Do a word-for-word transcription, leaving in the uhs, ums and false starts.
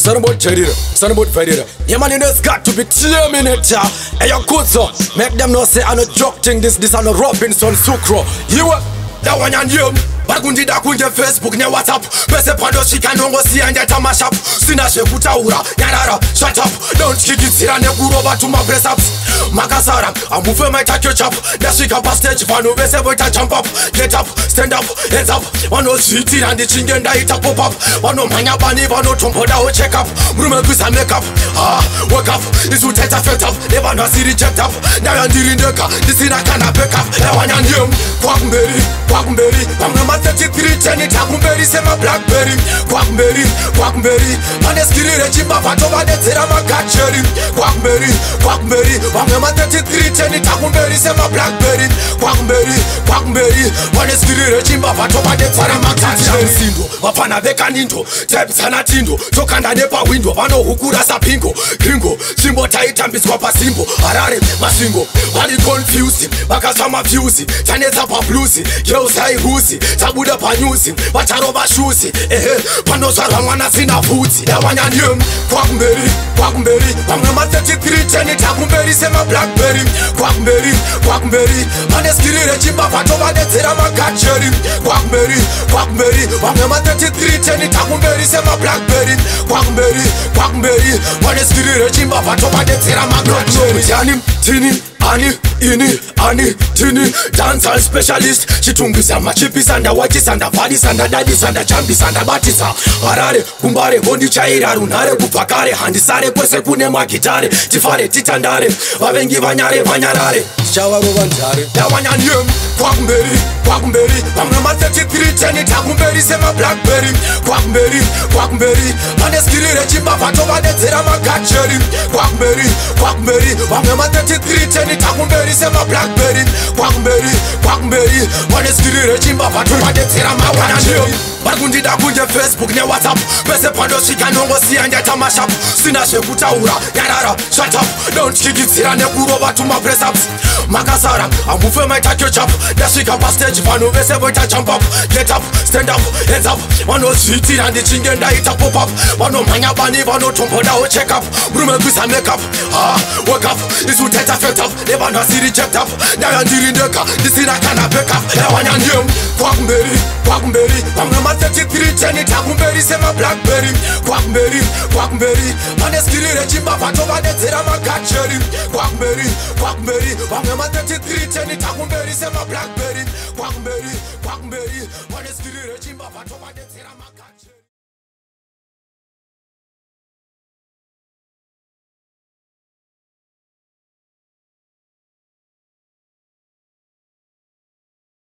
Son about Jerry, son about Ferreira. Yeah man, you know it's got to be terminated. Hey yo, good son, make them know say I no joke thing. This, this I no Robinson Sucro. You what? That one and you. Bagundi da kunje Facebook ne WhatsApp. Pese pando shika ndongo si anje tamashap. Sina shekuta ura, nyarara, shut up. Don't kick it here and kuroba to my press ups. Makasara, amufe my touch your chop. Nashika pa stage pano bese boy ta jump up. Get up, stand up, hands up. Wano shiti and the chingenda ita pop up. Wano manya bani, wano tompoda o check up. Rume kusa make up. Ah, wake up. This will take a fed up. Never no see reject up. Now you're dealing the car. This is a kind of back up. Now one and him. Quackberry, Quackberry. I'm thirty-three, Jenny Takumberry, say my Blackberry, Quackberry, Quackberry, man is killing a chimba, but over the Terama catchery, Quackberry, Quackberry, I'm thirty-three, Jenny Takumberry, say my Blackberry, Quackberry, Quackberry, man is killing a chimba, but over the Terama catchery, Sindo, Wapana Becanindo, Type Sanatindo, Tokanda Nepa window, Vano Hukura Sapingo, Gringo, Simbo Taitan Biscopa Simbo, Arare, Masingo, Wally confusing, Bakasama Fusey, Taneta Paplusi, Kyosai Husi. Tabuda panyusi, wacharoba shusi. Eh, panosara wana sina futi. Da wanya nyum, Quackberry, Quackberry. Wangama thirty-three, Jenny Takumberry, say my Blackberry, Quackberry, Quackberry. Maneskiri rejimba patova de terama catchery, Quackberry, Quackberry. Wangama thirty-three, Jenny Takumberry, say my Blackberry, Quackberry, Quackberry. Maneskiri rejimba patova de terama catchery. Janim, tini. Ani, ini, ani, tini, dancehall specialist. Chitungisa machipis and the watches and the bodies and the daddies and the champions and the batisa. Harare, kumbare, bondi chaira, runare, kupakare, handisare, kwese kune makitare, tifare, titandare, wavengi vanyare, vanyarare. Chawa govantare. Dawanya nyum, Quackberry, Quackberry. Wangama thirty-three, Jenny Takumberry, say my Blackberry, Quackberry, Quackberry. Maneskiri rejimba patova de terama catchery, Quackberry, Quackberry. Wangama thirty-three, Jenny Takumberry, say my Blackberry, Quackberry, Quackberry. Maneskiri rejimba patova de terama catchery. Bagundi da kunje Facebook ne WhatsApp. Pese pando shika ndongo si anje tamashap. Sina shekuta ura, nyarara, shut up. Don't kick it here and kuroba to my press ups. Makasara, amufe my touch your chop. Nashika pa stage pano bese boy ta jump up. Get up, stand up, hands up. Wano shiti and the chingenda ita pop up. Wano manya bani, wano tompoda o check up. Rume kusa make up. Ah, wake up. This will take a fed up. Never no see reject up. Now you're dealing the car. This is a kind of back up. Now one and him. Quackberry, Quackberry. I'm thirty-three, Jenny Takumberry, say my Blackberry, Quackberry, Quackberry. Man is killing a chimba, but over the Terama catchery, Quackberry, Quackberry. I'm thirty-three, Jenny Takumberry, say my Blackberry, Quackberry, Quackberry. Man is killing a chimba, but over the